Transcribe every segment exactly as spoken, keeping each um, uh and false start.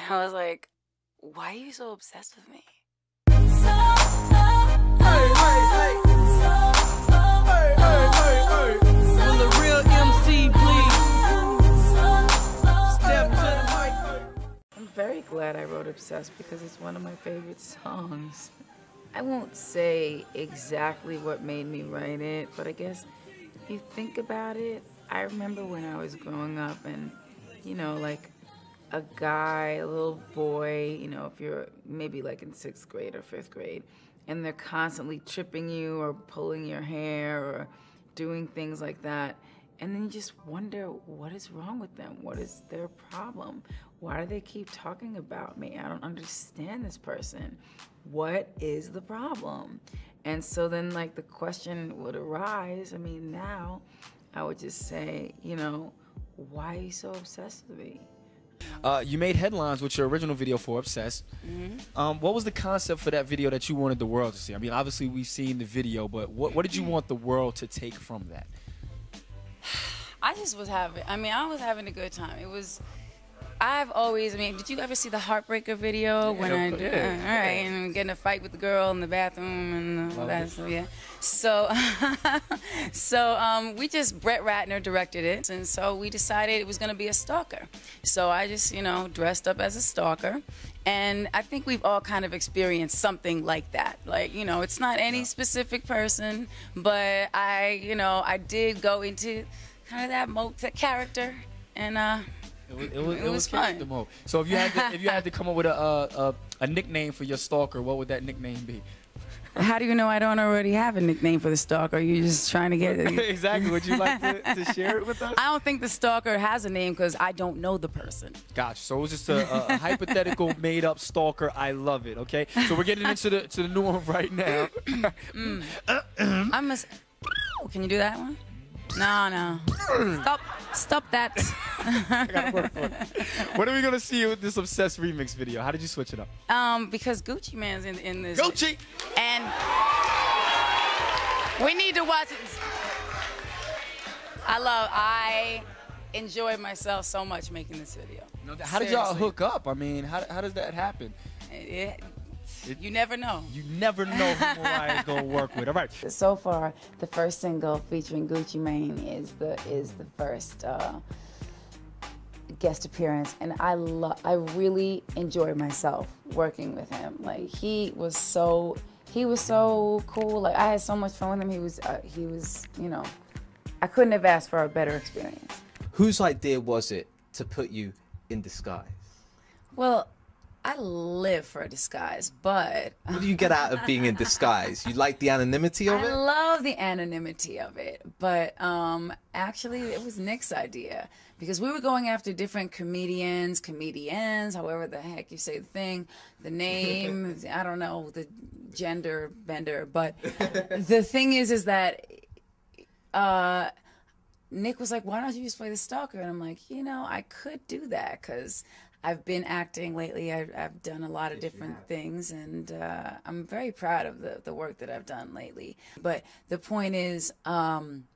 I was like, why are you so obsessed with me? Hey, hey, hey. Hey, hey, hey, hey. Will the real M C please step to the mic? I'm very glad I wrote Obsessed because it's one of my favorite songs. I won't say exactly what made me write it, but I guess if you think about it, I remember when I was growing up and, you know, like a guy, a little boy, you know, if you're maybe like in sixth grade or fifth grade, and they're constantly tripping you or pulling your hair or doing things like that. And then you just wonder, what is wrong with them? What is their problem? Why do they keep talking about me? I don't understand this person. What is the problem? And so then like the question would arise. I mean, now I would just say, you know, why are you so obsessed with me? Uh, you made headlines with your original video for Obsessed. Mm-hmm. Um, what was the concept for that video that you wanted the world to see? I mean, obviously we've seen the video, but what, what did you want the world to take from that? I just was having, I mean, I was having a good time. It was, I've always, I mean, did you ever see the Heartbreaker video? Yeah, when I, yeah, uh, yeah. all right, and getting a fight with the girl in the bathroom and all that stuff, yeah. So, so um, we just, Brett Ratner directed it, and so we decided it was going to be a stalker. So I just, you know, dressed up as a stalker. And I think we've all kind of experienced something like that. Like, you know, it's not any specific person, but I, you know, I did go into kind of that mo that character, and uh, It was, it was, it it was was fun. mode. So if you had to, if you had to come up with a, a a nickname for your stalker, what would that nickname be? How do you know I don't already have a nickname for the stalker? Are you just trying to get it? Exactly. Would you like to, to share it with us? I don't think the stalker has a name because I don't know the person. Gotcha. So it was just a, a hypothetical, made-up stalker. I love it. Okay. So we're getting into the to the new one right now. mm. I must. Can you do that one? No, no. Stop. Stop that. I gotta work for it. What are we gonna see with this Obsessed remix video? How did you switch it up? Um, because Gucci Mane's in in this. Gucci. And we need to watch it. I love. I enjoyed myself so much making this video. No, how did y'all hook up? I mean, how how does that happen? It, It, you never know. You never know who Mariah is gonna work with. All right. So far, the first single featuring Gucci Mane is the is the first uh, guest appearance, and I love. I really enjoyed myself working with him. Like he was so he was so cool. Like I had so much fun with him. He was uh, he was you know, I couldn't have asked for a better experience. Whose idea was it to put you in disguise? Well, I live for a disguise, but what do you get out of being in disguise? You like the anonymity of I it? I love the anonymity of it, but um, actually it was Nick's idea because we were going after different comedians, comedians, however the heck you say the thing, the name, I don't know, the gender bender, but the thing is, is that uh, Nick was like, why don't you just play the stalker? And I'm like, you know, I could do that because I've been acting lately. I've, I've done a lot of different things, and uh, I'm very proud of the, the work that I've done lately. But the point is, um,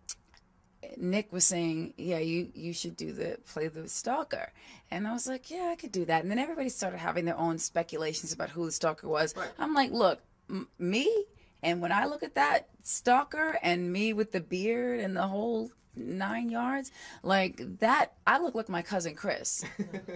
Nick was saying, yeah, you, you should do the play the stalker. And I was like, yeah, I could do that. And then everybody started having their own speculations about who the stalker was. Right. I'm like, look, m me? And when I look at that stalker and me with the beard and the whole nine yards, like that, I look like my cousin Chris.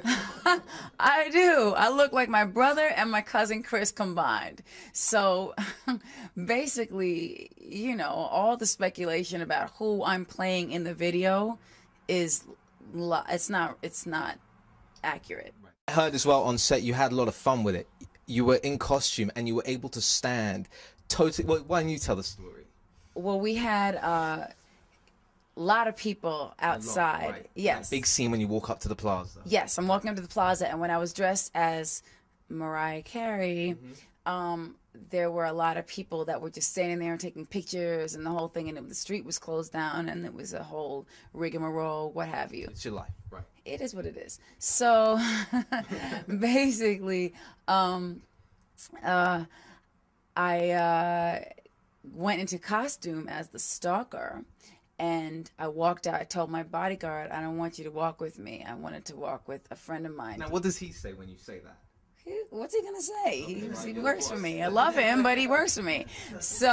I do. I look like my brother and my cousin Chris combined. So basically, you know, all the speculation about who I'm playing in the video is, it's not, it's not accurate. I heard as well on set you had a lot of fun with it. You were in costume and you were able to stand totally. Well, why don't you tell the story? Well, we had uh a lot of people outside. Lot, right. Yes. That big scene when you walk up to the plaza. Yes, I'm walking up to the plaza, and when I was dressed as Mariah Carey, mm-hmm. um, there were a lot of people that were just standing there and taking pictures and the whole thing, and it, the street was closed down, and it was a whole rigmarole, what have you. It's your life, right? It is what it is. So basically, um, uh, I uh, went into costume as the stalker. And I walked out. I told my bodyguard, I don't want you to walk with me. I wanted to walk with a friend of mine. Now, what does he say when you say that? He- What's he gonna say? He, he works for me. I love him, but he works for me. So,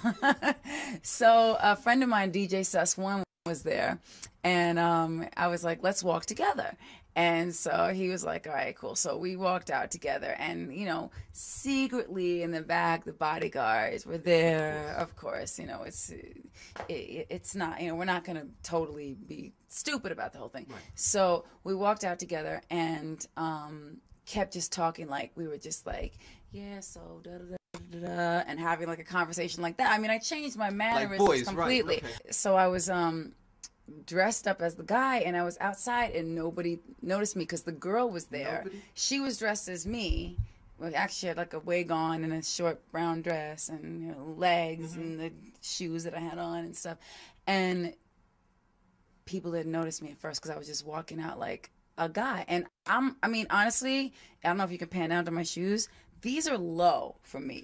so a friend of mine, D J Sus One, was there, and um, I was like, "Let's walk together." And so he was like, "All right, cool." So we walked out together, and you know, secretly in the back, the bodyguards were there. Of course, you know, it's it, it's not, you know, we're not gonna totally be stupid about the whole thing. Right. So we walked out together, and um. kept just talking like we were just like, yeah, so da da da da da, and having like a conversation like that. I mean, I changed my mannerisms like boys, completely. Right, okay. So I was um dressed up as the guy, and I was outside, and nobody noticed me because the girl was there. Nobody? She was dressed as me. Well, actually, she had like a wig on and a short brown dress, and you know, legs, mm-hmm. and the shoes that I had on and stuff. And people didn't notice me at first because I was just walking out like a guy. And I'm, I mean, honestly, I don't know if you can pan down to my shoes. These are low for me.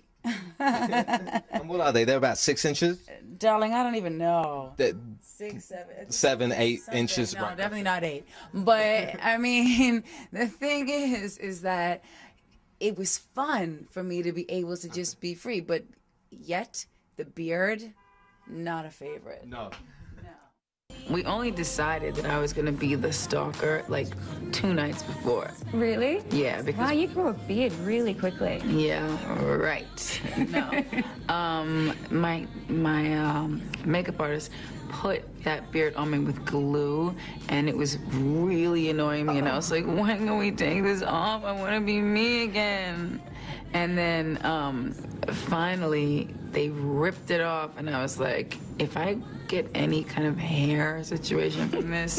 And what are they? They're about six inches? Darling, I don't even know. That, Six, seven. Seven, eight something. inches. No, right. definitely not eight. But, I mean, the thing is, is that it was fun for me to be able to just be free. But yet, the beard, not a favorite. No. We only decided that I was going to be the stalker like two nights before. Really? Yeah, because... Wow, you grew a beard really quickly. Yeah, right. No. um, my my um, makeup artist put that beard on me with glue, and it was really annoying me. And I was like, when can we take this off? I want to be me again. And then um, finally, they ripped it off, and I was like, if I get any kind of hair situation from this,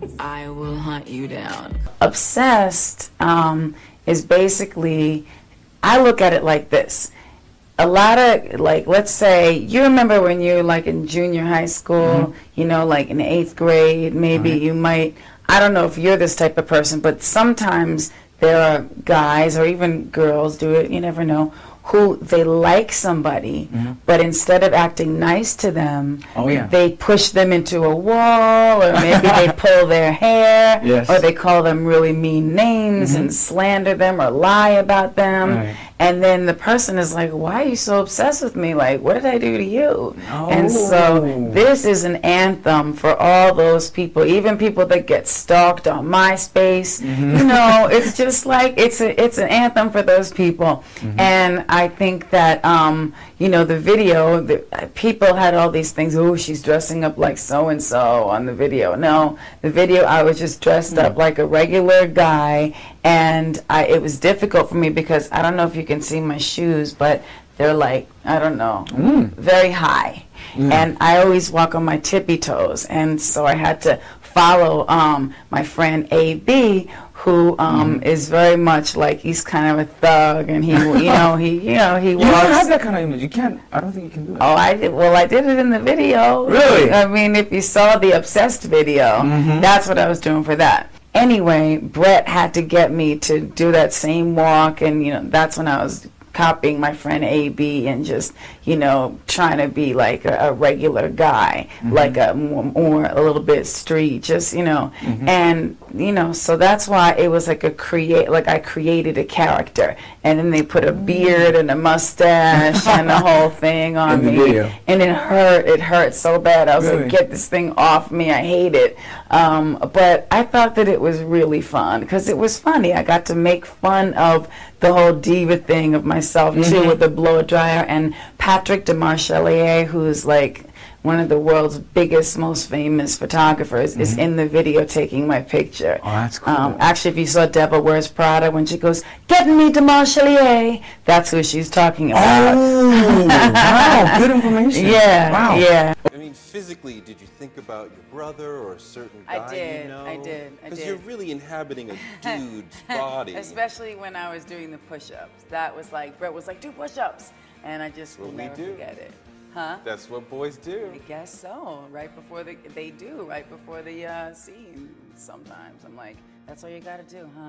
I will hunt you down. Obsessed um, is basically, I look at it like this. A lot of, like, let's say, you remember when you're, like, in junior high school, mm-hmm. you know, like in eighth grade, maybe right. you might, I don't know if you're this type of person, but sometimes there are guys or even girls do it, you never know, who they like somebody, mm-hmm. but instead of acting nice to them, oh, yeah. they push them into a wall, or maybe they pull their hair, yes. or they call them really mean names mm-hmm. and slander them or lie about them. Right. And then the person is like, why are you so obsessed with me? Like, what did I do to you? Oh. And so this is an anthem for all those people, even people that get stalked on MySpace. Mm-hmm. You know, it's just like, it's a, it's an anthem for those people. Mm-hmm. And I think that, um, you know, the video, the, uh, people had all these things, oh, she's dressing up like so-and-so on the video. No, the video, I was just dressed mm-hmm. up like a regular guy. And I, it was difficult for me because I don't know if you can see my shoes, but they're like, I don't know, mm. very high. Mm. And I always walk on my tippy toes. And so I had to follow um, my friend A B, who um, mm. is very much like, he's kind of a thug, and he, you know, he, you know, he you walks. You don't have that kind of image. You can't. I don't think you can do that. Oh, I did. Well, I did it in the video. Really? I mean, if you saw the Obsessed video, mm-hmm. that's what I was doing for that. Anyway, Brett had to get me to do that same walk, and you know, that's when I was copying my friend A B and just, you know, trying to be like a, a regular guy, mm-hmm. like a more, more a little bit street, just, you know, mm-hmm. and you know, so that's why it was like a create, like I created a character, and then they put a beard and a mustache and the whole thing on In the me, video. And it hurt, it hurt so bad. I was really? like, get this thing off me, I hate it. Um, but I thought that it was really fun because it was funny. I got to make fun of the whole diva thing of myself mm-hmm. too, with the blow dryer. And Patrick Demarchelier, who's like one of the world's biggest, most famous photographers, mm-hmm. is in the video taking my picture. Oh, that's cool. Um, actually, if you saw Devil Wears Prada, when she goes, "Get me Demarchelier," that's who she's talking about. Oh, wow, good information. Yeah, wow. yeah. I mean, physically, did you think about your brother or a certain I guy did, you know? I did, I Because did. you're really inhabiting a dude's body. Especially when I was doing the push-ups. That was like, Brett was like, do push-ups. And I just will What we never do. forget it. Huh? That's what boys do. I guess so. Right before the, they do, right before the uh, scene sometimes. I'm like, that's all you gotta do, huh?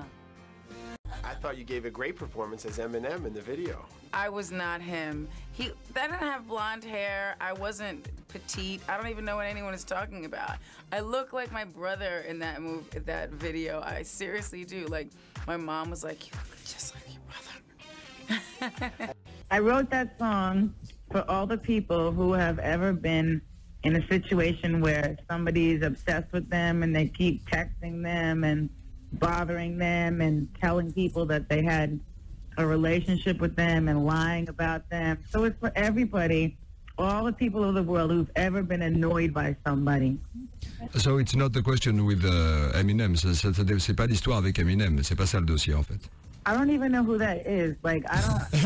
I thought you gave a great performance as Eminem in the video. I was not him. He, I didn't have blonde hair. I wasn't petite. I don't even know what anyone is talking about. I look like my brother in that move, that video. I seriously do. Like, my mom was like, you look just like your brother. I wrote that song for all the people who have ever been in a situation where somebody is obsessed with them and they keep texting them and bothering them and telling people that they had a relationship with them and lying about them. So it's for everybody, all the people of the world who've ever been annoyed by somebody. So it's not the question with uh, Eminem. C'est pas l'histoire avec Eminem. C'est pas ça le dossier en fait. I don't even know who that is. Like, I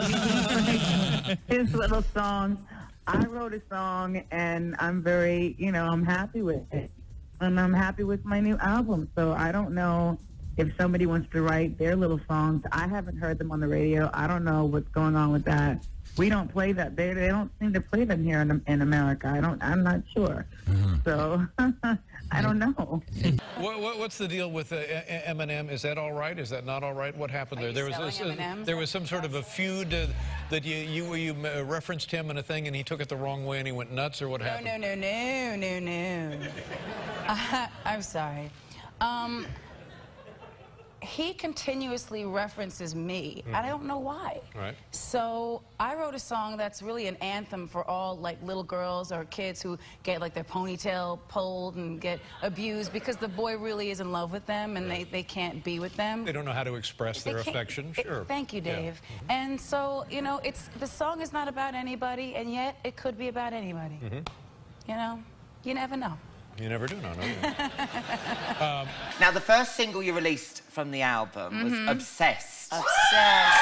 don't. His little song. I wrote a song, and I'm very, you know, I'm happy with it, and I'm happy with my new album. So I don't know if somebody wants to write their little songs. I haven't heard them on the radio. I don't know what's going on with that. We don't play that. They they don't seem to play them here in in America. I don't. I'm not sure. Mm-hmm. So I don't know. what, what, what's the deal with uh, Eminem? Is that all right? Is that not all right? What happened there? There was this, uh, there was some sort of a feud uh, that you you you uh, referenced him in a thing, and he took it the wrong way, and he went nuts, or what no, happened? No, no, no, no, no, no. uh, I'm sorry. Um, he continuously references me. Mm-hmm. I don't know why. Right. So I wrote a song that's really an anthem for all like little girls or kids who get like their ponytail pulled and get abused because the boy really is in love with them and they, they can't be with them. They don't know how to express their affection. It, sure. Thank you, Dave. Yeah. Mm-hmm. And so, you know, it's the song is not about anybody, and yet it could be about anybody. Mm-hmm. You know, you never know. You never do know, no you? um, now, the first single you released from the album mm-hmm. was Obsessed. Obsessed.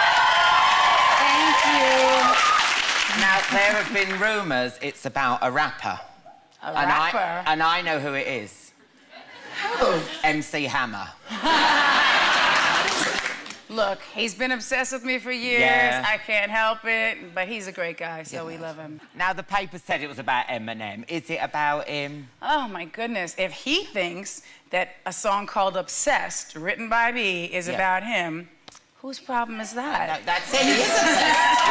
Thank you. Now, there have been rumours it's about a rapper. A and rapper? I, and I know who it is. Who? M C Hammer. Look, he's been obsessed with me for years. Yeah. I can't help it, but he's a great guy, so yeah. we love him. Now, the paper said it was about Eminem. Is it about him? Oh, my goodness. If he thinks that a song called Obsessed, written by me, is yeah. about him, whose problem is that? No, that's it. He is obsessed.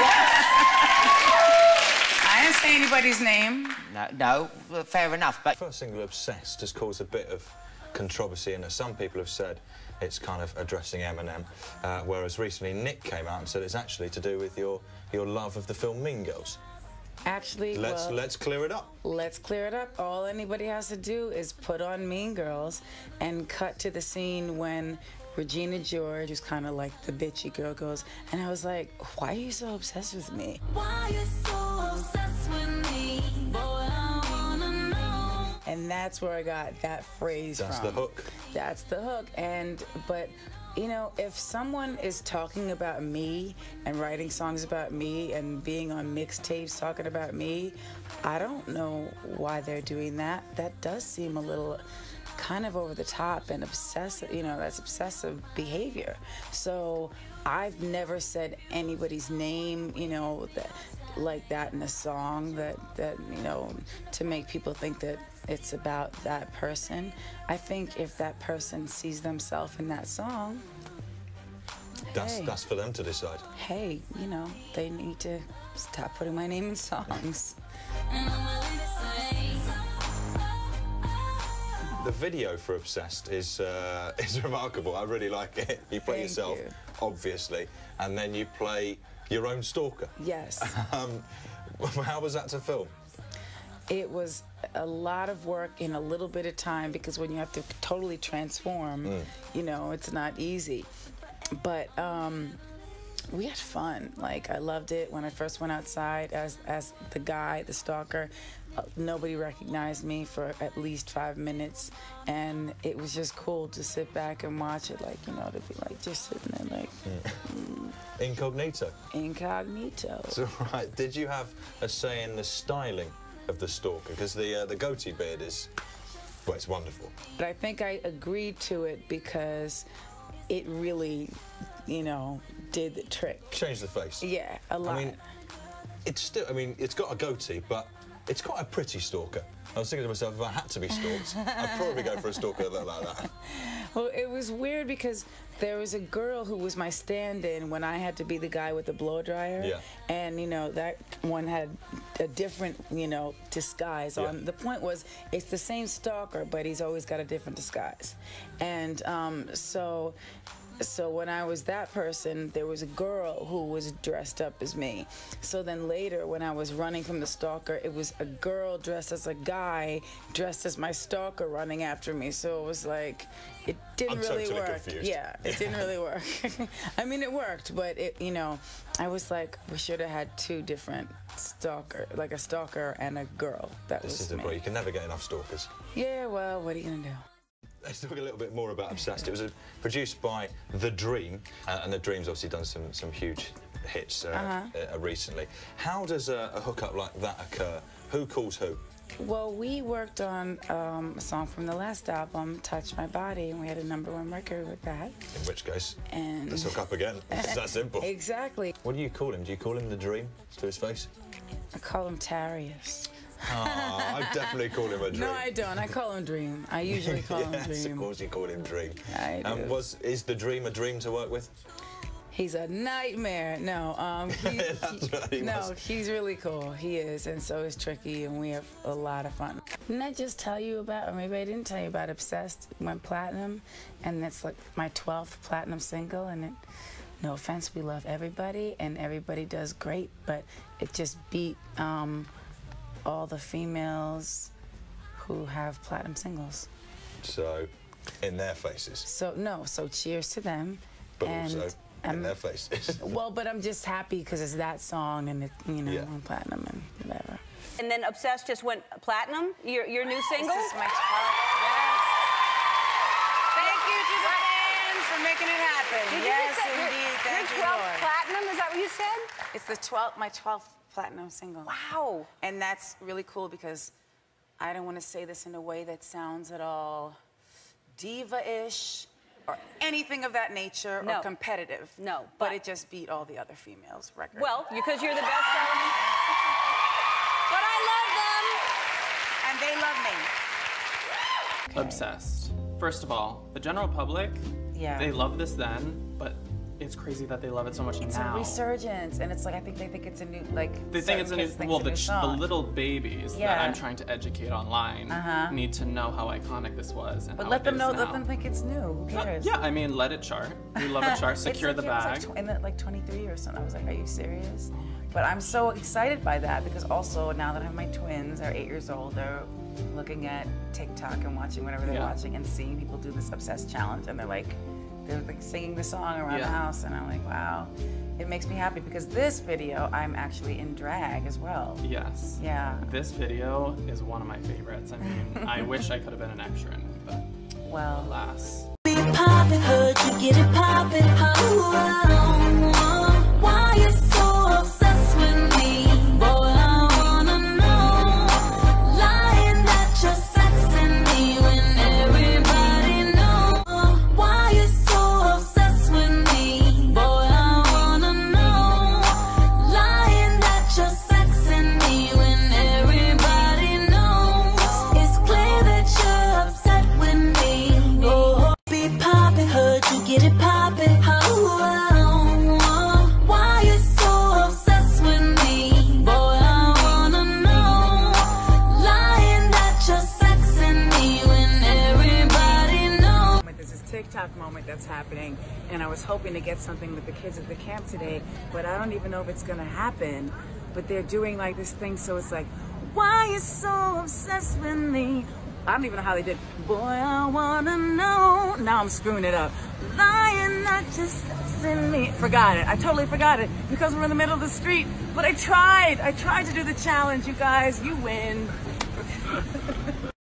Yes. I didn't say anybody's name. No, no, well, fair enough, but... The first single, Obsessed, has caused a bit of controversy, and as some people have said, it's kind of addressing Eminem, uh, whereas recently Nick came out and said it's actually to do with your your love of the film Mean Girls. Actually, let's well, let's clear it up. Let's clear it up. All anybody has to do is put on Mean Girls and cut to the scene when Regina George, who's kind of like the bitchy girl, goes, and I was like, why are you so obsessed with me? Why are you so obsessed with me? Boy, I wanna know. And that's where I got that phrase That's from. the hook. That's the hook. And, but, you know, if someone is talking about me and writing songs about me and being on mixtapes talking about me, I don't know why they're doing that. That does seem a little kind of over the top and obsessive, you know, that's obsessive behavior. So I've never said anybody's name, you know, that, like that in a song that, that, you know, to make people think that it's about that person. I think if that person sees themselves in that song, That's, hey, that's for them to decide. Hey, you know, they need to stop putting my name in songs. The video for Obsessed is uh, is remarkable. I really like it. You play Thank yourself, you. obviously, and then you play your own stalker. Yes. um, how was that to film? It was a lot of work in a little bit of time because when you have to totally transform, mm. you know, it's not easy. But um, we had fun. Like, I loved it when I first went outside as, as the guy, the stalker. Uh, nobody recognized me for at least five minutes. And it was just cool to sit back and watch it, like, you know, to be like just sitting there like... Mm. Mm. Incognito. Incognito. So, right, did you have a say in the styling of the stalker? Because the, uh, the goatee beard is, well, it's wonderful. But I think I agreed to it because it really, you know, did the trick. Changed the face. Yeah, a lot. I mean, it's still, I mean, it's got a goatee, but it's quite a pretty stalker. I was thinking to myself, if I had to be stalked, I'd probably go for a stalker that looked like that. Well, it was weird because there was a girl who was my stand-in when I had to be the guy with the blow dryer. Yeah. And, you know, that one had a different, you know, disguise on. Yeah. The point was, it's the same stalker, but he's always got a different disguise. And um, so... So when I was that person, there was a girl who was dressed up as me. So then later, when I was running from the stalker, it was a girl dressed as a guy, dressed as my stalker running after me. So it was like, it didn't I'm really totally work. confused. Yeah, it didn't really work. I mean, it worked, but it, you know, I was like, we should have had two different stalker, like a stalker and a girl. That This was is the me. point. You can never get enough stalkers. Yeah, well, what are you gonna do? Let's talk a little bit more about Obsessed. It was uh, produced by The Dream, uh, and The Dream's obviously done some, some huge hits uh, Uh-huh. uh, recently. How does a, a hookup like that occur? Who calls who? Well, we worked on um, a song from the last album, Touch My Body, and we had a number one record with that. In which case, And let's hook up again. It's that simple. Exactly. What do you call him? Do you call him The Dream to his face? I call him Tarius. Oh, I definitely call him a Dream. No, I don't. I call him Dream. I usually call him Yes, Dream. of course you call him Dream. I And do. was is The Dream a dream to work with? He's a nightmare. No, um, he, That's he- what he no, was. he's really cool. He is, and so is Tricky, and we have a lot of fun. Didn't I just tell you about, or maybe I didn't tell you about Obsessed? Went platinum, and that's like my twelfth platinum single, and it, no offense, we love everybody, and everybody does great, but it just beat um, all the females who have platinum singles. So, in their faces. So no, so cheers to them. But and also in I'm- their faces. Well, but I'm just happy because it's that song and it, you know, Yeah. on platinum and whatever. And then Obsessed just went platinum, your, your new single? This is my twelfth, yes. Thank you to the fans for making it happen. Did you Yes, just say your- indeed. your Thank you, twelfth Lord. platinum, is that what you said? It's the twelfth, my twelfth platinum single. Wow. And that's really cool because I don't want to say this in a way that sounds at all diva-ish or anything of that nature No. or competitive. No, But, but- it just beat all the other females' records. Well, because you're the best selling. But I love them. And they love me. Obsessed. First of all, the general public, Yeah. they love this then, but it's crazy that they love it so much It's now. a resurgence, and it's like I think they think it's a new like. They think it's a new, well, the, ch- the little babies that Yeah. I'm trying to educate online Uh-huh. need to know how iconic this was. And But how let it them is know. now. Let them think it's new. Who cares? Yeah, I mean, let it chart. We love a chart. It's Secure like- the it was bag. like tw- in the, like twenty-three or something. I was like, are you serious? But I'm so excited by that because also now that I have my twins, they're eight years old, they're looking at TikTok and watching whatever they're Yeah. watching and seeing people do this Obsessed challenge, and they're like, they're like singing the song around Yeah. the house, and I'm like, wow. It makes me happy because this video, I'm actually in drag as well. Yes. Yeah. This video is one of my favorites. I mean, I wish I could have been an extra in it, but Well, alas. Be poppin', heard you get it poppin'. Oh, oh, oh. Why you so obsessed with me? Boy, I wanna know. Lying that you're sexing me when everybody knows. Why you so obsessed with me? Boy, I wanna know. Lying that you're sexing me when everybody knows. It's clear that you're upset with me. Oh, be poppin', heard you get it poppin'. Oh, oh, oh. Why you so obsessed with me? Boy, I wanna know. Lying that you're sexing me when everybody knows. There's this TikTok moment that's happening, and I was hoping to get something with the kids at the camp today, but I don't even know if it's gonna happen. But they're doing like this thing, so it's like, why you so obsessed with me? I don't even know how they did. Boy, I wanna know. Now I'm screwing it up. Lying, not just sexing me. Forgot it. I totally forgot it because we're in the middle of the street. But I tried. I tried to do the challenge, you guys. You win.